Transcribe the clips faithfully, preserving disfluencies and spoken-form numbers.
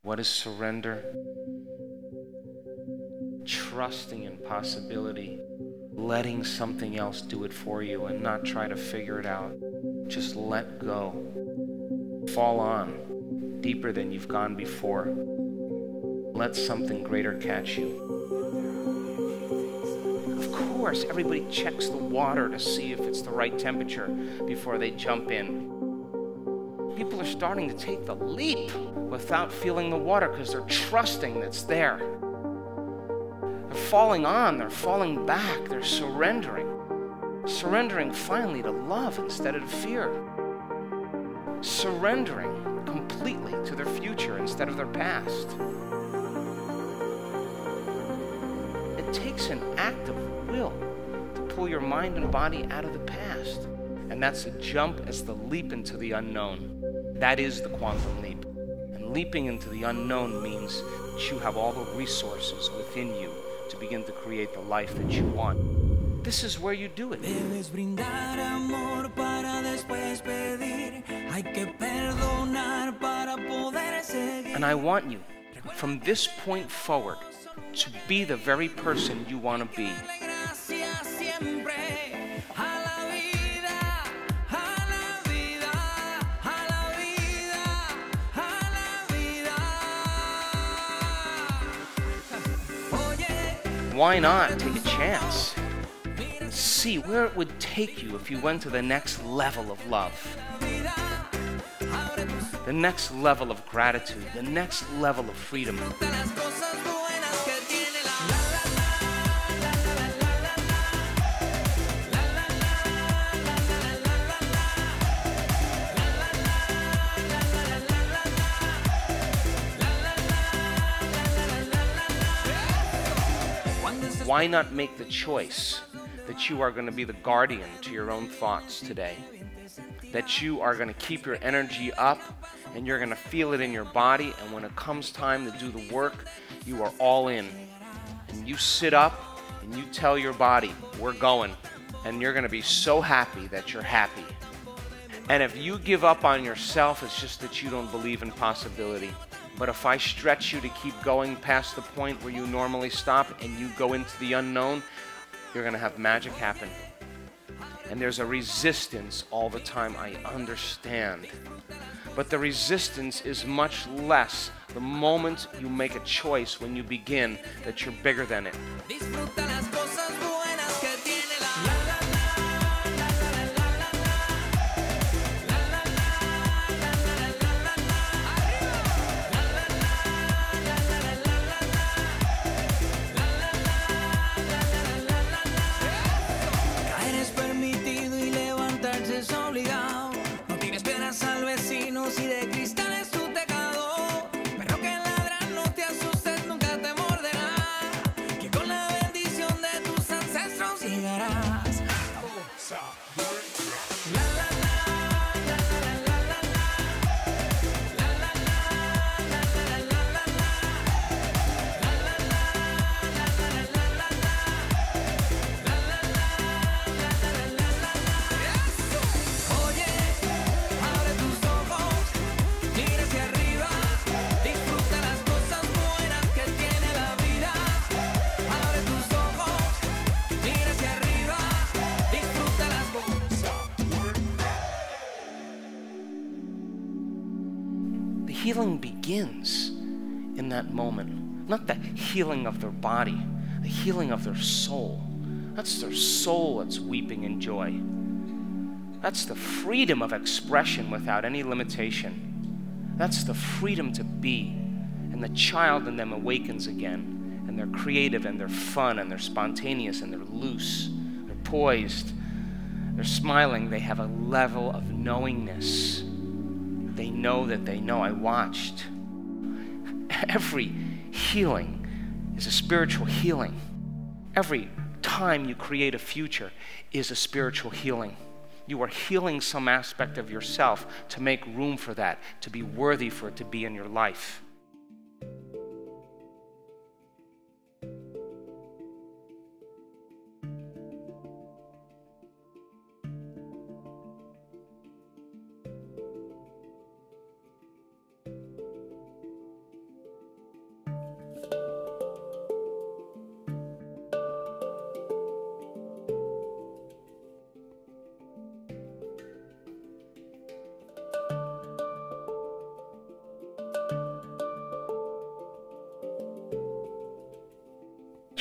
What is surrender? Trusting in possibility, letting something else do it for you and not try to figure it out. Just let go. Fall on deeper than you've gone before. Let something greater catch you. Of course, everybody checks the water to see if it's the right temperature before they jump in. People are starting to take the leap without feeling the water because they're trusting that's there. They're falling on, they're falling back, they're surrendering. Surrendering finally to love instead of to fear. Surrendering completely to their future instead of their past. It takes an act of will to pull your mind and body out of the past. And that's a jump as the leap into the unknown. That is the quantum leap. And leaping into the unknown means that you have all the resources within you to begin to create the life that you want. This is where you do it. And I want you, from this point forward, to be the very person you want to be. Why not take a chance and see where it would take you if you went to the next level of love, the next level of gratitude, the next level of freedom. Why not make the choice that you are going to be the guardian to your own thoughts today? That you are going to keep your energy up and you're going to feel it in your body, and when it comes time to do the work, you are all in. And you sit up and you tell your body, we're going. And you're going to be so happy that you're happy. And if you give up on yourself, it's just that you don't believe in possibility. But if I stretch you to keep going past the point where you normally stop and you go into the unknown, you're going to have magic happen. And there's a resistance all the time, I understand. But the resistance is much less the moment you make a choice, when you begin, that you're bigger than it. Healing begins in that moment. Not the healing of their body, the healing of their soul. That's their soul that's weeping in joy. That's the freedom of expression without any limitation. That's the freedom to be. And the child in them awakens again. And they're creative and they're fun and they're spontaneous and they're loose. They're poised. They're smiling. They have a level of knowingness. They know that they know. I watched. Every healing is a spiritual healing. Every time you create a future is a spiritual healing. You are healing some aspect of yourself to make room for that, to be worthy for it to be in your life.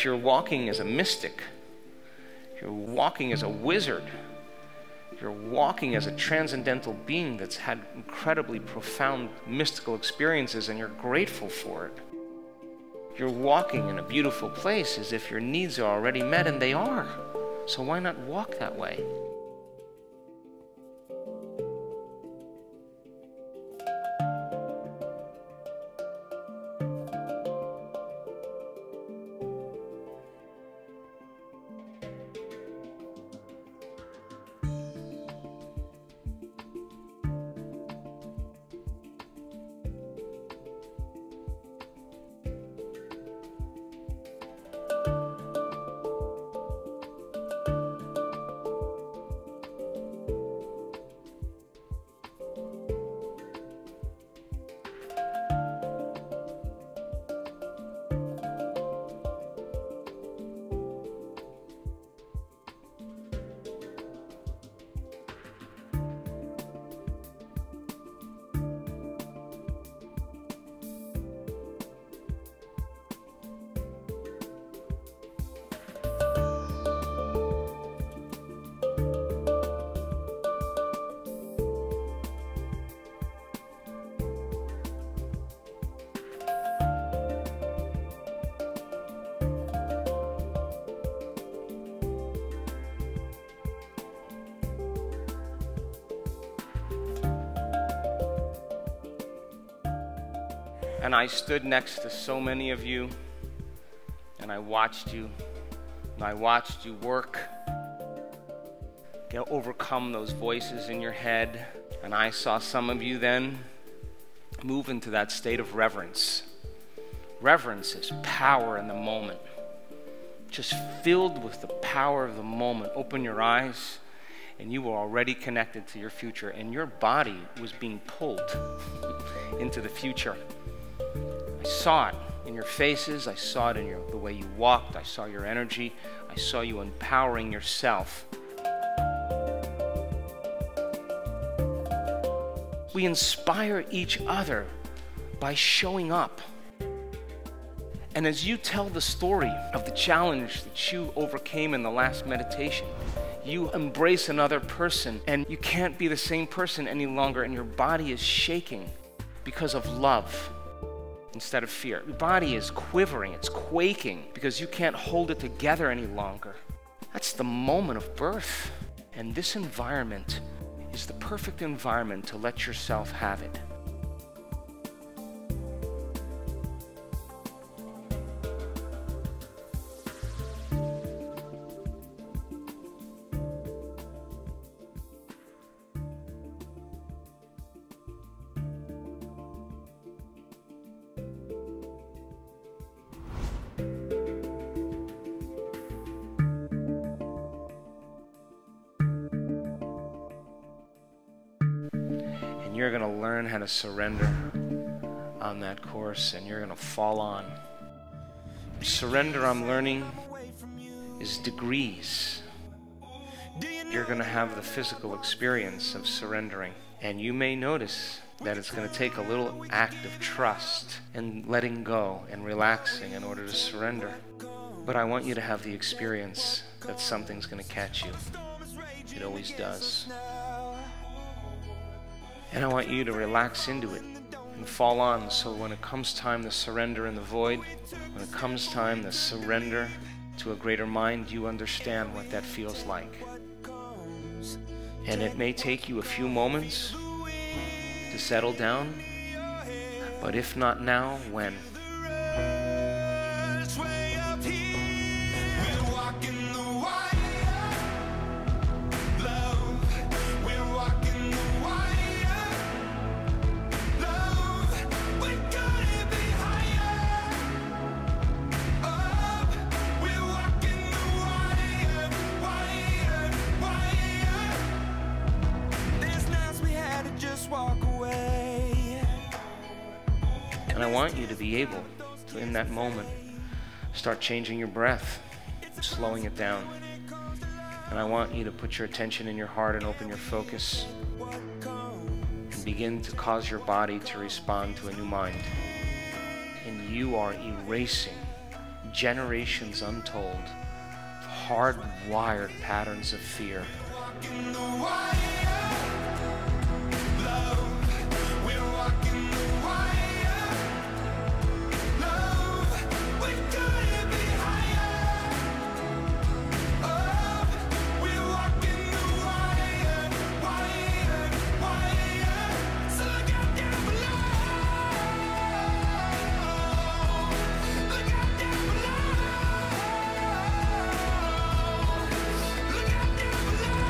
you're walking as a mystic. You're walking as a wizard. You're walking as a transcendental being that's had incredibly profound mystical experiences, and you're grateful for it. You're walking in a beautiful place as if your needs are already met, and they are. So why not walk that way? And I stood next to so many of you, and I watched you, and I watched you work, get overcome those voices in your head, and I saw some of you then move into that state of reverence. Reverence is power in the moment. Just filled with the power of the moment. Open your eyes, and you were already connected to your future, and your body was being pulled into the future. I saw it in your faces. I saw it in your, the way you walked. I saw your energy. I saw you empowering yourself. We inspire each other by showing up. And as you tell the story of the challenge that you overcame in the last meditation, you embrace another person, and you can't be the same person any longer, and your body is shaking because of love instead of fear. Your body is quivering, it's quaking because you can't hold it together any longer. That's the moment of birth. And this environment is the perfect environment to let yourself have it. You're going to learn how to surrender on that course, and you're going to fall on. Surrender, I'm learning, is degrees. You're going to have the physical experience of surrendering, and you may notice that it's going to take a little act of trust and letting go and relaxing in order to surrender. But I want you to have the experience that something's going to catch you. It always does. And I want you to relax into it and fall on, so when it comes time to surrender in the void, when it comes time to surrender to a greater mind, you understand what that feels like. And it may take you a few moments to settle down, but if not now, when? And I want you to be able to, in that moment, start changing your breath, slowing it down. And I want you to put your attention in your heart and open your focus and begin to cause your body to respond to a new mind. And you are erasing generations untold, hardwired patterns of fear. Walking the wire, love. We're walking the wire, love. We couldn't be higher. Oh, we're walking the wire, wire, wire. So look out down below. Look out down below. Look out down below.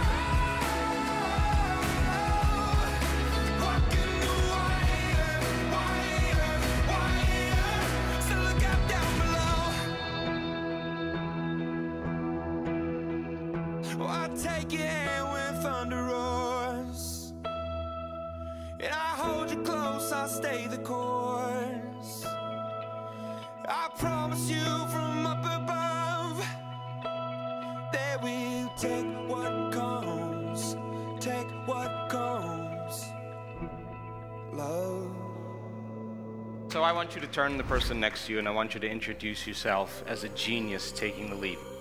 Walking the wire, wire, wire. So look out down below. Oh, I take your hand when thunder roars, and I hold you close, I stay the course. I promise you from up above that we'll take what comes, take what comes, love. So I want you to turn to the person next to you and I want you to introduce yourself as a genius taking the leap.